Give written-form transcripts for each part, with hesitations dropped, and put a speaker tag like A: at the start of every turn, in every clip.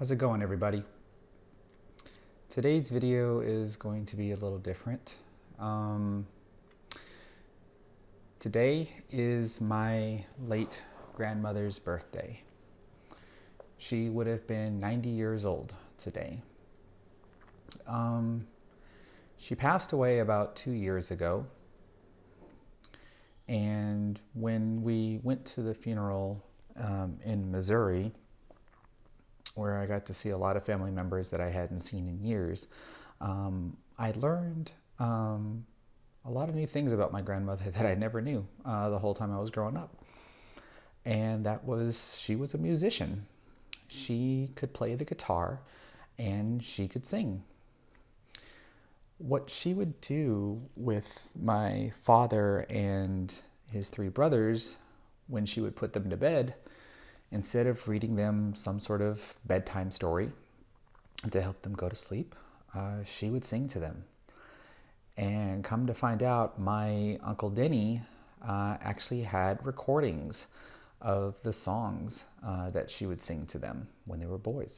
A: How's it going, everybody? Today's video is going to be a little different. Um, Today is my late grandmother's birthday. She would have been 90 years old today. She passed away about 2 years ago, and when we went to the funeral in Missouri, where I got to see a lot of family members that I hadn't seen in years, I learned a lot of new things about my grandmother that I never knew the whole time I was growing up. And that was, she was a musician. She could play the guitar and she could sing. What she would do with my father and his three brothers when she would put them to bed, instead of reading them some sort of bedtime story to help them go to sleep, she would sing to them. And come to find out, my Uncle Denny actually had recordings of the songs that she would sing to them when they were boys.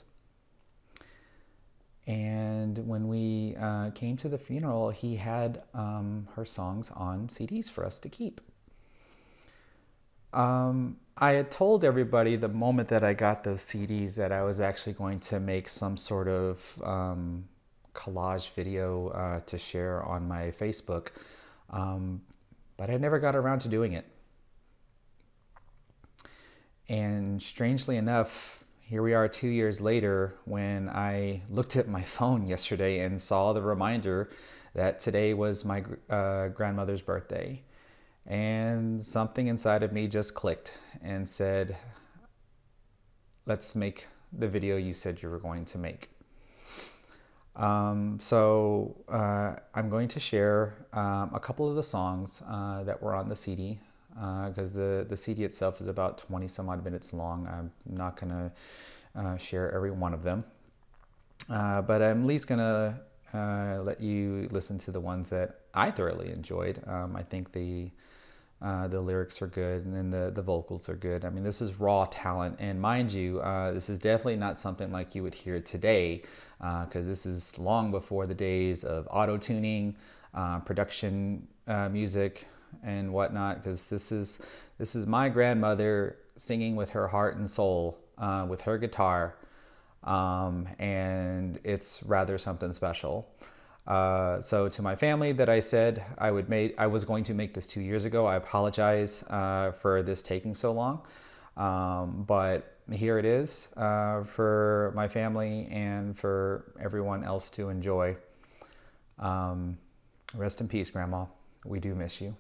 A: And when we came to the funeral, he had her songs on CDs for us to keep. I had told everybody the moment that I got those CDs that I was actually going to make some sort of collage video to share on my Facebook, but I never got around to doing it. And strangely enough, here we are 2 years later when I looked at my phone yesterday and saw the reminder that today was my grandmother's birthday. And something inside of me just clicked and said, let's make the video you said you were going to make. So I'm going to share a couple of the songs that were on the CD, because the CD itself is about 20 some odd minutes long. I'm not going to share every one of them, but I'm at least going to let you listen to the ones that I thoroughly enjoyed. I think the lyrics are good, and then the vocals are good. I mean, this is raw talent, and mind you, this is definitely not something like you would hear today, because this is long before the days of auto-tuning, production music, and whatnot. Because this is my grandmother singing with her heart and soul, with her guitar, and it's rather something special. So to my family that I said I was going to make this 2 years ago, I apologize for this taking so long. But here it is for my family and for everyone else to enjoy. Rest in peace, Grandma. We do miss you.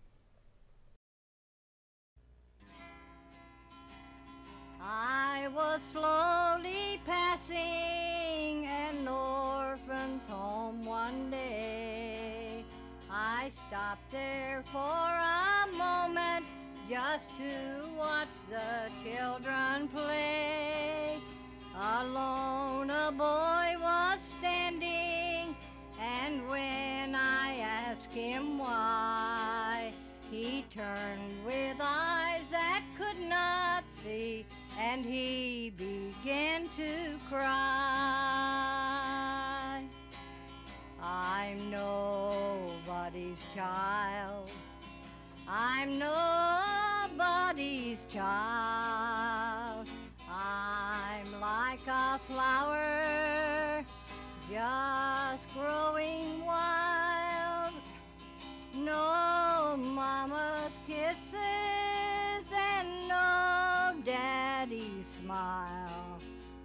B: I was slowly passing an orphan's home one day. I stopped there for a moment just to watch the children play. Alone a boy was standing, and when I asked him why, he turned with eyes that could not see, and he began to cry. I'm nobody's child. I'm nobody's child. I'm like a flower just growing wild. No mama's kisses and no daddy's smile.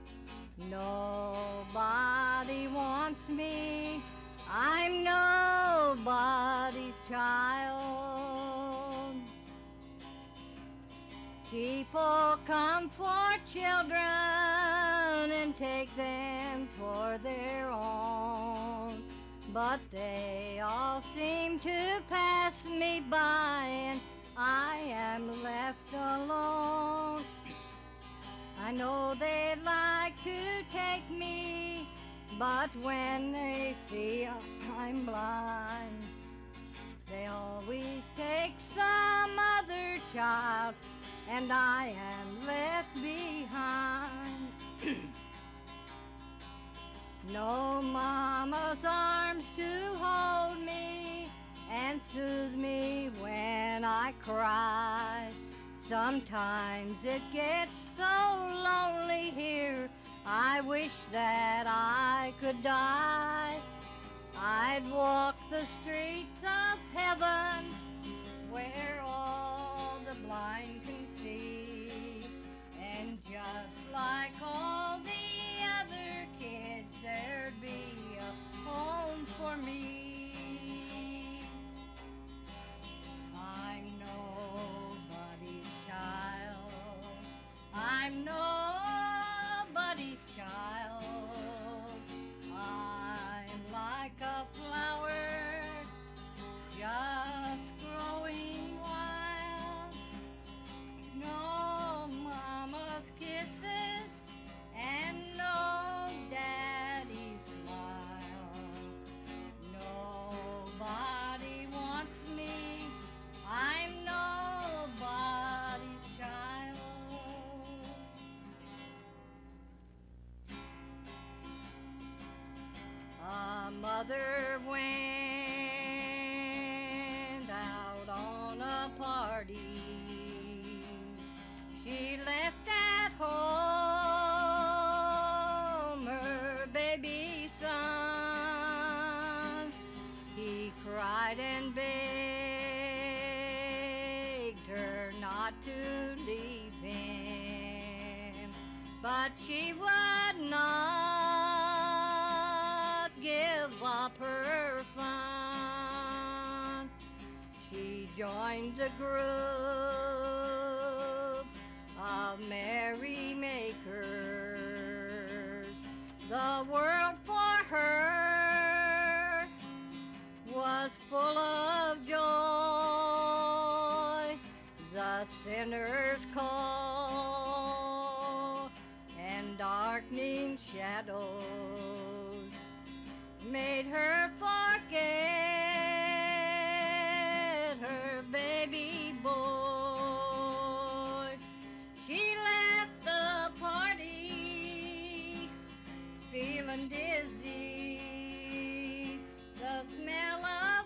B: Nobody wants me. I'm nobody's child. People come for children and take them for their own, but they all seem to pass me by, and I am left alone. I know they'd like to take me, but when they see I'm blind, they always take some other child, and I am left behind. No mama's arms to hold me and soothe me when I cry. Sometimes it gets so lonely here, I wish that I could die. I'd walk the streets of heaven where all the blind can see, and just like all the other kids, there'd be a home for me. I'm nobody's child. I'm nobody's child. I'm like a flower just growing wild. No mama's kisses and no daddy's smile. Nobody wants me. I'm nobody's child. A mother went out on a party. She left at home her baby son. He cried and begged her not to leave him, but she would not give up her fun. She joined the group of merrymakers. The world for her was full of joy. The sinner's call and darkening shadows made her forget her baby boy. She left the party feeling dizzy. The smell of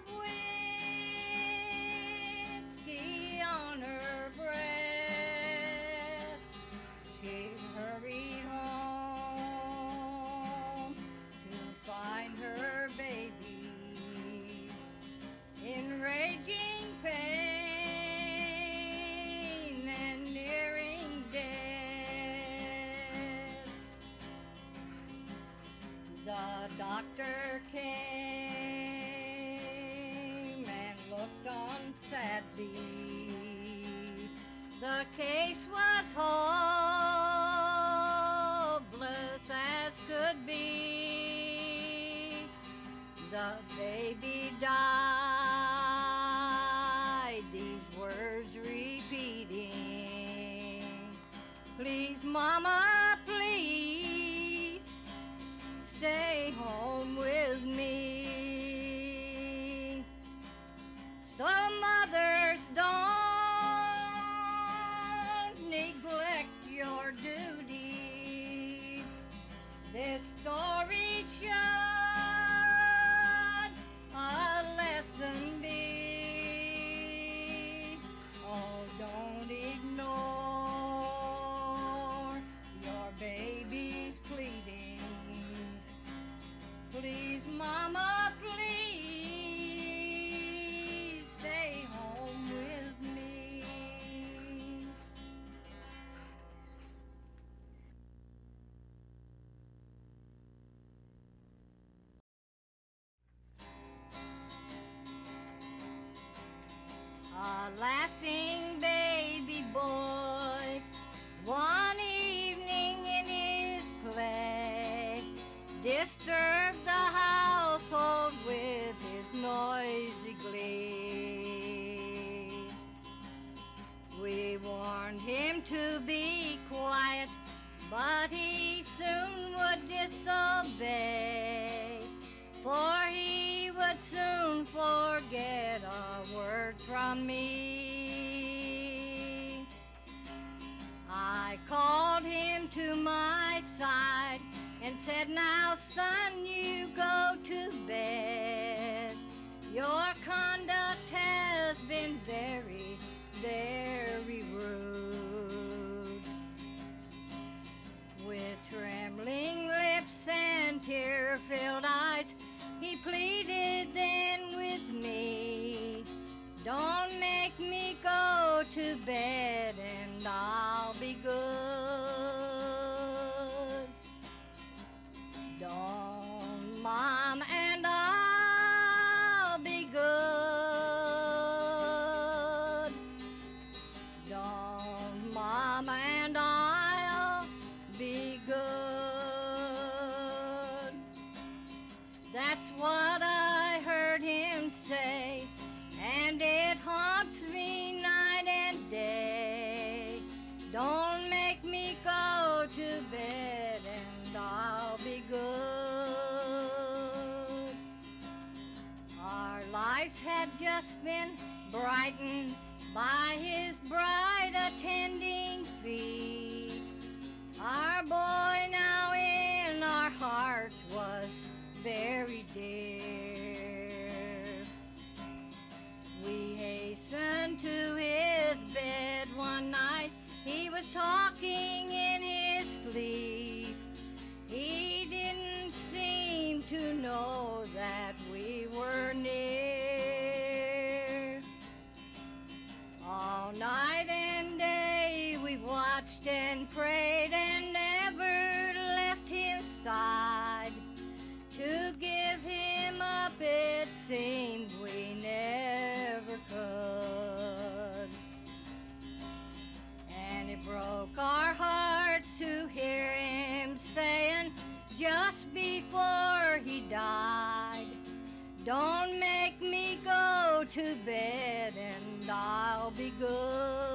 B: whiskey on her breath. She hurried home to find her baby in raging pain and nearing death. The doctor came and looked on sadly. The case was hopeless as could be. The baby died, these words repeating. Please, mama, please, stay home with me. Some mothers don't neglect your duty. This story should a lesson be. Oh, don't ignore your baby's pleadings. Please, mama, please stay home with me. A laughing baby boy, one evening in his play, disturbed the household with his noisy glee. We warned him to be quiet, but he soon would disobey, for he would soon forget a word from me. I called him to my side and said, "Now, son, you go to bed. Your conduct has been very, very rude." With trembling lips and tear-filled eyes, he pleaded then with me, "Don't make me go to bed and I'll be good. Don't, Mom, and I'll be good. Don't, Mom, and I'll be good." That's what I heard him say, and it haunts me night and day. Don't make me go to bed and I'll be good. Our lives had just been brightened by his bride attending feet. Our boy now in our hearts was very dear. We hastened to his bed one night. He was talking in his sleep. He didn't seem to know that we were near. All night and day we watched and prayed and never left his side. To give him up, it seemed we never could. And it broke our hearts to hear him saying just before he died, "Don't make me go to bed and I'll be good."